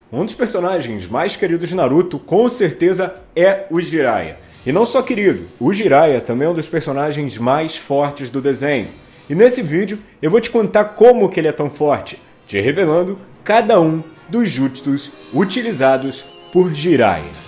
Um dos personagens mais queridos de Naruto, com certeza, é o Jiraiya. E não só querido, o Jiraiya também é um dos personagens mais fortes do desenho. E nesse vídeo eu vou te contar como que ele é tão forte, te revelando cada um dos jutsus utilizados por Jiraiya.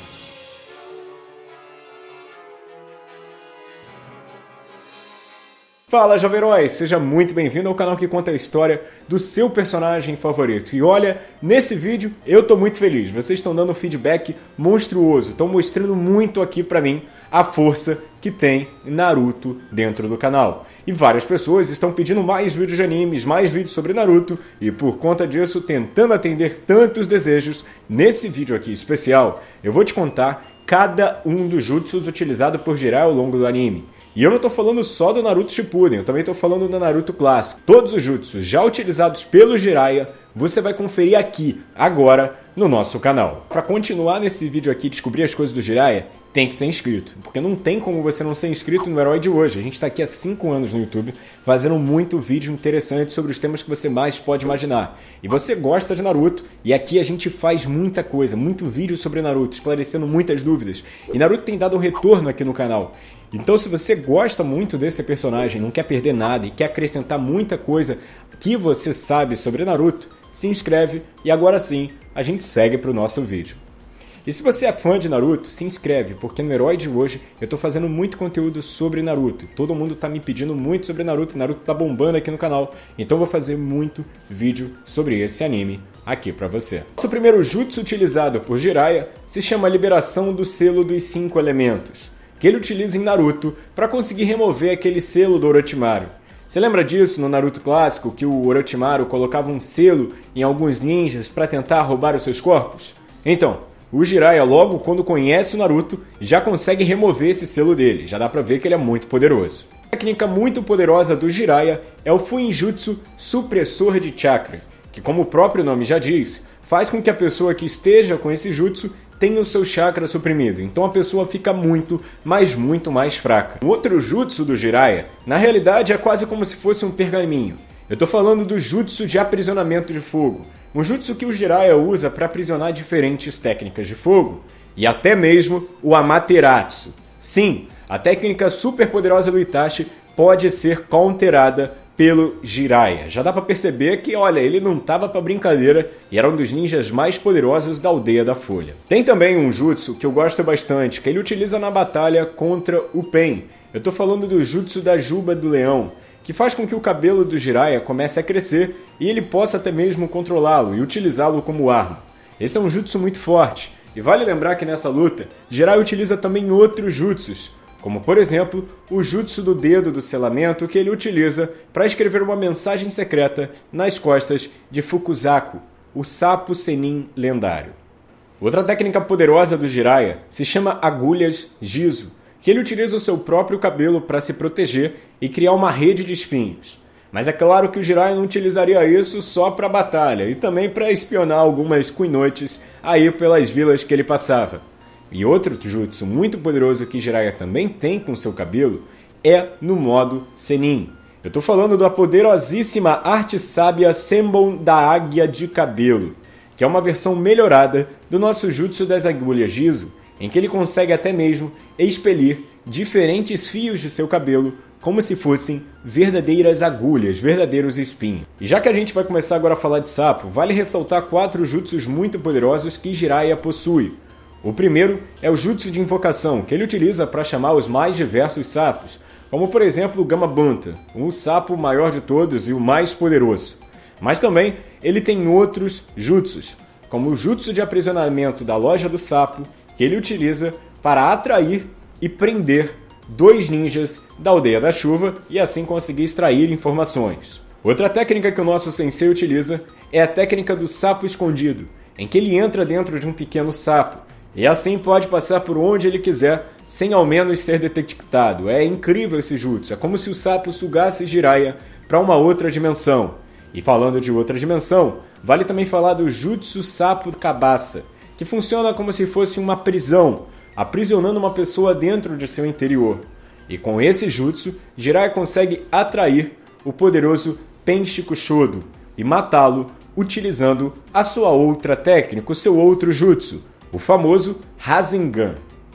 Fala, jovem herói! Seja muito bem-vindo ao canal que conta a história do seu personagem favorito. E olha, nesse vídeo eu tô muito feliz. Vocês estão dando um feedback monstruoso, estão mostrando muito aqui pra mim a força que tem Naruto dentro do canal. E várias pessoas estão pedindo mais vídeos de animes, mais vídeos sobre Naruto, e por conta disso, tentando atender tantos desejos, nesse vídeo aqui especial, eu vou te contar cada um dos jutsus utilizados por Jiraiya ao longo do anime. E eu não estou falando só do Naruto Shippuden, eu também estou falando do Naruto clássico. Todos os jutsus já utilizados pelo Jiraiya, você vai conferir aqui, agora, no nosso canal. Para continuar nesse vídeo aqui e descobrir as coisas do Jiraiya, tem que ser inscrito. Porque não tem como você não ser inscrito no Herói de Hoje. A gente está aqui há 5 anos no YouTube, fazendo muito vídeo interessante sobre os temas que você mais pode imaginar. E você gosta de Naruto, e aqui a gente faz muita coisa, muito vídeo sobre Naruto, esclarecendo muitas dúvidas. E Naruto tem dado retorno aqui no canal. Então, se você gosta muito desse personagem, não quer perder nada e quer acrescentar muita coisa que você sabe sobre Naruto, se inscreve e agora sim a gente segue para o nosso vídeo. E se você é fã de Naruto, se inscreve, porque no Herói de Hoje eu estou fazendo muito conteúdo sobre Naruto. Todo mundo está me pedindo muito sobre Naruto, Naruto está bombando aqui no canal, então eu vou fazer muito vídeo sobre esse anime aqui para você. Nosso primeiro jutsu utilizado por Jiraiya se chama Liberação do Selo dos 5 Elementos, que ele utiliza em Naruto para conseguir remover aquele selo do Orochimaru. Você lembra disso no Naruto clássico, que o Orochimaru colocava um selo em alguns ninjas para tentar roubar os seus corpos? Então, o Jiraiya logo quando conhece o Naruto já consegue remover esse selo dele, já dá pra ver que ele é muito poderoso. A técnica muito poderosa do Jiraiya é o Fuinjutsu Supressor de Chakra, que como o próprio nome já diz, faz com que a pessoa que esteja com esse jutsu tenha o seu chakra suprimido, então a pessoa fica muito mais fraca. O outro jutsu do Jiraiya, na realidade é quase como se fosse um pergaminho. Eu tô falando do jutsu de aprisionamento de fogo, um jutsu que o Jiraiya usa para aprisionar diferentes técnicas de fogo, e até mesmo o Amaterasu. Sim, a técnica super poderosa do Itachi pode ser counterada pelo Jiraiya. Já dá pra perceber que, olha, ele não tava pra brincadeira e era um dos ninjas mais poderosos da Aldeia da Folha. Tem também um jutsu que eu gosto bastante, que ele utiliza na batalha contra o Pain. Eu tô falando do jutsu da Juba do Leão, que faz com que o cabelo do Jiraiya comece a crescer e ele possa até mesmo controlá-lo e utilizá-lo como arma. Esse é um jutsu muito forte, e vale lembrar que nessa luta, Jiraiya utiliza também outros jutsus, como por exemplo, o jutsu do dedo do selamento que ele utiliza para escrever uma mensagem secreta nas costas de Fukuzaku, o sapo Sennin lendário. Outra técnica poderosa do Jiraiya se chama Agulhas Jizo, que ele utiliza o seu próprio cabelo para se proteger e criar uma rede de espinhos. Mas é claro que o Jiraiya não utilizaria isso só para batalha e também para espionar algumas kunoiches aí pelas vilas que ele passava. E outro jutsu muito poderoso que Jiraiya também tem com seu cabelo é no modo Sennin. Eu estou falando da poderosíssima arte sábia Senbon da Águia de Cabelo, que é uma versão melhorada do nosso jutsu das agulhas Jizo, em que ele consegue até mesmo expelir diferentes fios de seu cabelo como se fossem verdadeiras agulhas, verdadeiros espinhos. E já que a gente vai começar agora a falar de sapo, vale ressaltar 4 jutsus muito poderosos que Jiraiya possui. O primeiro é o jutsu de invocação, que ele utiliza para chamar os mais diversos sapos, como por exemplo o Gamabanta, o sapo maior de todos e o mais poderoso. Mas também ele tem outros jutsus, como o jutsu de aprisionamento da Loja do Sapo, que ele utiliza para atrair e prender 2 ninjas da Aldeia da Chuva e assim conseguir extrair informações. Outra técnica que o nosso sensei utiliza é a técnica do sapo escondido, em que ele entra dentro de um pequeno sapo, e assim pode passar por onde ele quiser, sem ao menos ser detectado. É incrível esse jutsu, é como se o sapo sugasse Jiraiya para uma outra dimensão. E falando de outra dimensão, vale também falar do jutsu sapo cabaça, que funciona como se fosse uma prisão, aprisionando uma pessoa dentro de seu interior. E com esse jutsu, Jiraiya consegue atrair o poderoso Pain Shikuchodo e matá-lo utilizando a sua outra técnica, o seu outro jutsu, o famoso Rasengan.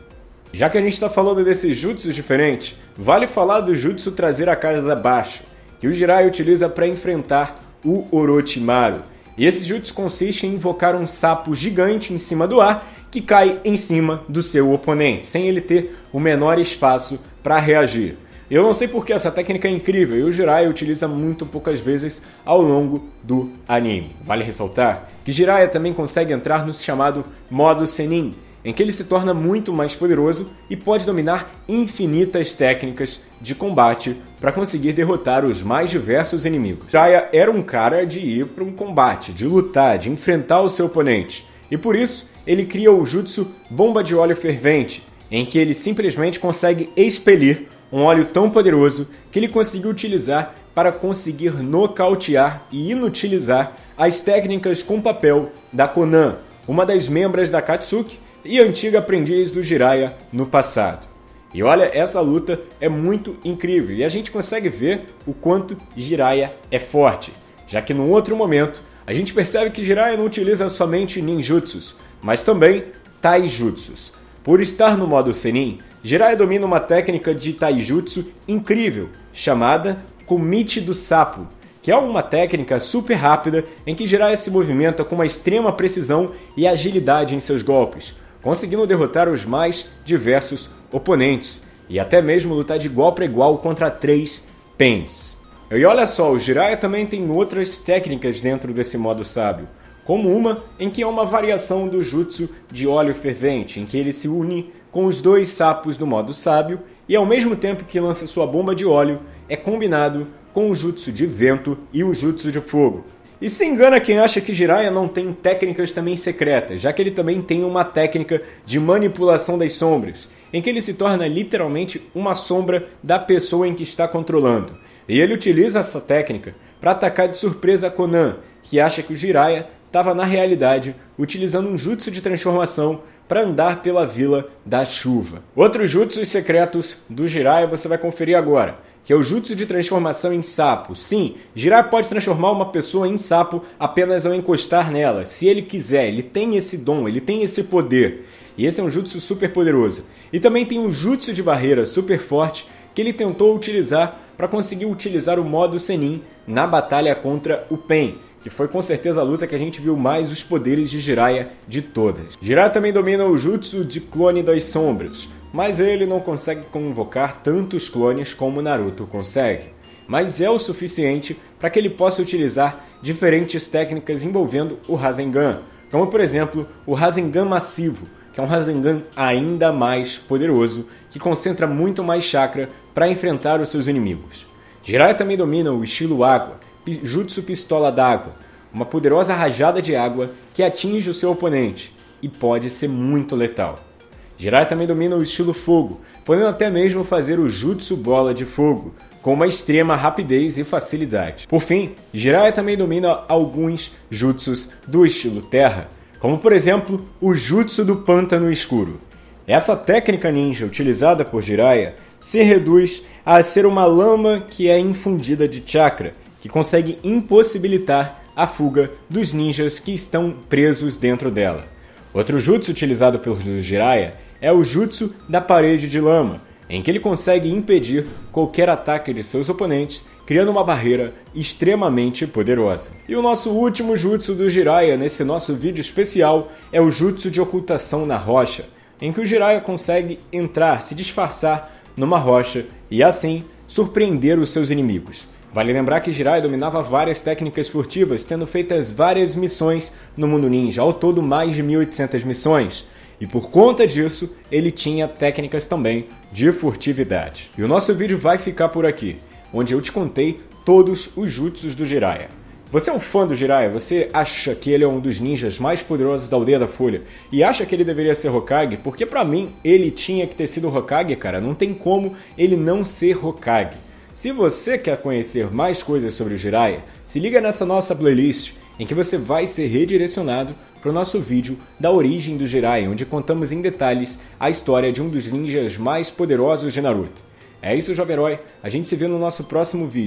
Já que a gente está falando desses jutsus diferentes, vale falar do jutsu trazer a casa abaixo, que o Jiraiya utiliza para enfrentar o Orochimaru. E esse jutsu consiste em invocar um sapo gigante em cima do ar que cai em cima do seu oponente, sem ele ter o menor espaço para reagir. Eu não sei porque essa técnica é incrível e o Jiraiya utiliza muito poucas vezes ao longo do anime. Vale ressaltar que Jiraiya também consegue entrar no chamado modo Sennin, em que ele se torna muito mais poderoso e pode dominar infinitas técnicas de combate para conseguir derrotar os mais diversos inimigos. Jiraiya era um cara de ir para um combate, de lutar, de enfrentar o seu oponente. E por isso, ele cria o jutsu Bomba de Óleo Fervente, em que ele simplesmente consegue expelir um óleo tão poderoso que ele conseguiu utilizar para conseguir nocautear e inutilizar as técnicas com papel da Konan, uma das membros da Akatsuki, e antiga aprendiz do Jiraiya no passado. E olha, essa luta é muito incrível e a gente consegue ver o quanto Jiraiya é forte, já que num outro momento a gente percebe que Jiraiya não utiliza somente ninjutsus, mas também taijutsus. Por estar no modo Sennin, Jiraiya domina uma técnica de taijutsu incrível, chamada Komichi do Sapo, que é uma técnica super rápida em que Jiraiya se movimenta com uma extrema precisão e agilidade em seus golpes, conseguindo derrotar os mais diversos oponentes e até mesmo lutar de igual para igual contra 3 Pains. E olha só, o Jiraiya também tem outras técnicas dentro desse modo sábio, como uma em que é uma variação do jutsu de óleo fervente, em que ele se une com os 2 sapos do modo sábio e ao mesmo tempo que lança sua bomba de óleo, é combinado com o jutsu de vento e o jutsu de fogo. E se engana quem acha que Jiraiya não tem técnicas também secretas, já que ele também tem uma técnica de manipulação das sombras, em que ele se torna literalmente uma sombra da pessoa em que está controlando. E ele utiliza essa técnica para atacar de surpresa a Konan, que acha que o Jiraiya estava na realidade utilizando um jutsu de transformação para andar pela Vila da Chuva. Outros jutsus secretos do Jiraiya você vai conferir agora, que é o jutsu de transformação em sapo. Sim, Jiraiya pode transformar uma pessoa em sapo apenas ao encostar nela, se ele quiser. Ele tem esse dom, ele tem esse poder. E esse é um jutsu super poderoso. E também tem um jutsu de barreira super forte que ele tentou utilizar para conseguir utilizar o modo Sennin na batalha contra o Pain, que foi com certeza a luta que a gente viu mais os poderes de Jiraiya de todas. Jiraiya também domina o jutsu de clone das sombras, mas ele não consegue convocar tantos clones como Naruto consegue. Mas é o suficiente para que ele possa utilizar diferentes técnicas envolvendo o Rasengan, como por exemplo o Rasengan massivo, que é um Rasengan ainda mais poderoso, que concentra muito mais chakra para enfrentar os seus inimigos. Jiraiya também domina o estilo água, Jutsu Pistola d'Água, uma poderosa rajada de água que atinge o seu oponente e pode ser muito letal. Jiraiya também domina o estilo fogo, podendo até mesmo fazer o Jutsu Bola de Fogo, com uma extrema rapidez e facilidade. Por fim, Jiraiya também domina alguns jutsus do estilo terra, como por exemplo o Jutsu do Pântano Escuro. Essa técnica ninja utilizada por Jiraiya se reduz a ser uma lama que é infundida de chakra, que consegue impossibilitar a fuga dos ninjas que estão presos dentro dela. Outro jutsu utilizado pelo Jiraiya é o Jutsu da Parede de Lama, em que ele consegue impedir qualquer ataque de seus oponentes, criando uma barreira extremamente poderosa. E o nosso último jutsu do Jiraiya nesse nosso vídeo especial é o Jutsu de Ocultação na Rocha, em que o Jiraiya consegue entrar, se disfarçar numa rocha e assim surpreender os seus inimigos. Vale lembrar que Jiraiya dominava várias técnicas furtivas, tendo feitas várias missões no mundo ninja, ao todo mais de 1800 missões. E por conta disso, ele tinha técnicas também de furtividade. E o nosso vídeo vai ficar por aqui, onde eu te contei todos os jutsus do Jiraiya. Você é um fã do Jiraiya? Você acha que ele é um dos ninjas mais poderosos da Aldeia da Folha? E acha que ele deveria ser Hokage? Porque pra mim, ele tinha que ter sido Hokage, cara. Não tem como ele não ser Hokage. Se você quer conhecer mais coisas sobre o Jiraiya, se liga nessa nossa playlist, em que você vai ser redirecionado para o nosso vídeo da origem do Jiraiya, onde contamos em detalhes a história de um dos ninjas mais poderosos de Naruto. É isso, jovem herói. A gente se vê no nosso próximo vídeo.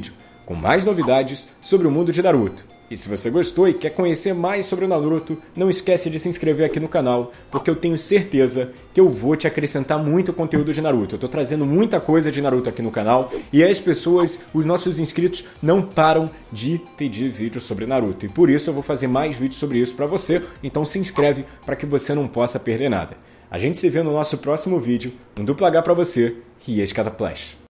com mais novidades sobre o mundo de Naruto. E se você gostou e quer conhecer mais sobre o Naruto, não esquece de se inscrever aqui no canal, porque eu tenho certeza que eu vou te acrescentar muito conteúdo de Naruto. Eu tô trazendo muita coisa de Naruto aqui no canal e as pessoas, os nossos inscritos, não param de pedir vídeos sobre Naruto. E por isso eu vou fazer mais vídeos sobre isso pra você, então se inscreve para que você não possa perder nada. A gente se vê no nosso próximo vídeo. Um duplo H pra você e Escada Flash.